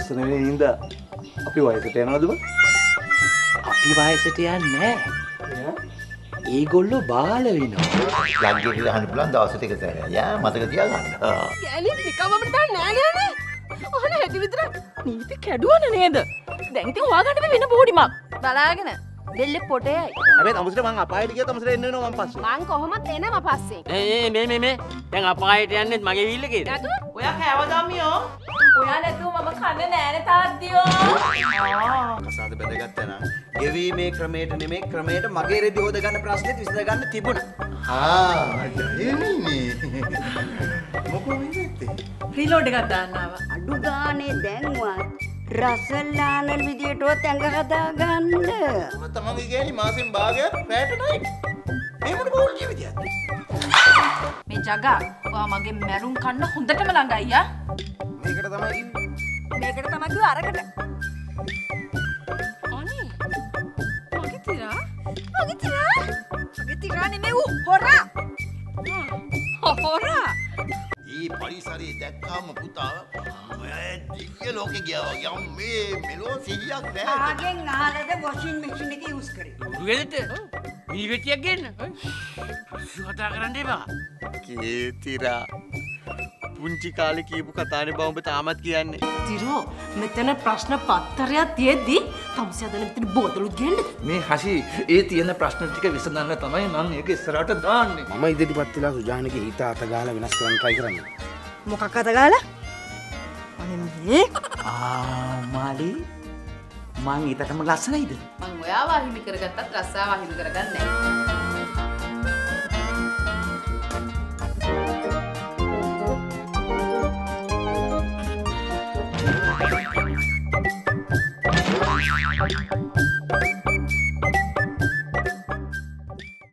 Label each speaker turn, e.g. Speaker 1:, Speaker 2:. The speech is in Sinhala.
Speaker 1: ලස්සන වෙන හින්දා අපි වයසට යනවද බං?
Speaker 2: අපි වයසට යන්නේ නැහැ. ඒගොල්ලෝ බාල වෙනවා.
Speaker 3: ලංකේ කියලා අහන්න පුළුවන් දවසට එක සැරයක්. යා මතක තියාගන්න.
Speaker 4: කැලේ නිකම්ම දාන්න නෑ නෑනේ. ඔහන හැටි විතර නීති කැඩුවන නේද? දැන් ඉතින් හොයාගන්න වෙන බෝඩිමක්. බලාගෙන දෙල්ලේ පොටේයි.
Speaker 1: හැබැයි තමුසට මං අපායට ගියා තමුසට එන්න වෙනවා මං පස්සේ.
Speaker 4: මං කොහොමද එනම පස්සේ.
Speaker 2: මේ දැන් අපායට යන්නෙත් මගේ විල්ලකේද?
Speaker 4: ඔයා කෑවගම්මියෝ. ඔයා නැතුව මම කන්නේ නෑනේ තාත්තියෝ.
Speaker 5: කසාද බැඳගත්තා නම් ගෙවීමේ ක්‍රමයට නෙමෙයි ක්‍රමයට මගේ රෙදි හොද ගන්න ප්‍රශ්නෙත් විසඳ ගන්න තිබුණා.
Speaker 3: එන්නේ.
Speaker 5: මොකෝ වෙන්නේ?
Speaker 4: රීලෝඩ් එකක් දාන්න ආවා.
Speaker 6: අඩු ගානේ දැන්වත් රසල්ලානල් විදියටවත් ඇඟ හදා ගන්න.
Speaker 3: තමන්ගේ ගෑණි මාසෙන් භාගයක් රැට නයි. මේ මොන බෝල් ජීවිතයක්ද?
Speaker 4: මේ ජගා ඔයා මගේ මැරුම් කන්න හොඳටම ළඟයි ආ.
Speaker 5: මේකට තමයි කිව්වේ.
Speaker 4: මේකට තමයි කිව්ව අරකට. අනේ. මගේ තිරා. මගේ තිරා නෙමෙයි ඌ හොරා. හොරා.
Speaker 3: ඊ පරිසරයේ දැක්කම පුතා ඔය දිව්‍ය ලෝකෙ ගියා වගේ මේ මෙලෝ සිහියක් නැහැ.
Speaker 6: ආගෙන් අහලද වොෂින් මැෂින් එක යූස් කරේ.
Speaker 2: රුගෙදට මිනිවෙටියක් ගන්න. කතා කරන්න එපා.
Speaker 5: කේතිරා පුංචි කාලේ කියපු කතානේ බව ඔබ තාමත් කියන්නේ.
Speaker 4: තිරෝ මෙතන ප්‍රශ්න පත්තරයක් තියෙද්දි තමුසේ අදලා මෙතන බෝතලුත් ගේන්නද?
Speaker 1: මේ හෂි ඒ තියෙන ප්‍රශ්න ටික විසඳන්න තමයි මම ඒක ඉස්සරහට දාන්නේ.
Speaker 7: මම ඉදිරිපත් වෙලා සුජානගේ හිත අත ගාලා වෙනස් කරන්න try කරන්නේ.
Speaker 4: මොකක් අත ගාලා? අනේ මේ
Speaker 2: මාලි මං ඊටටම ලස්සනයිද?
Speaker 4: මං ඔයාව අහිමි කරගත්තත් රස්සාව අහිමි කරගන්නේ නැහැ.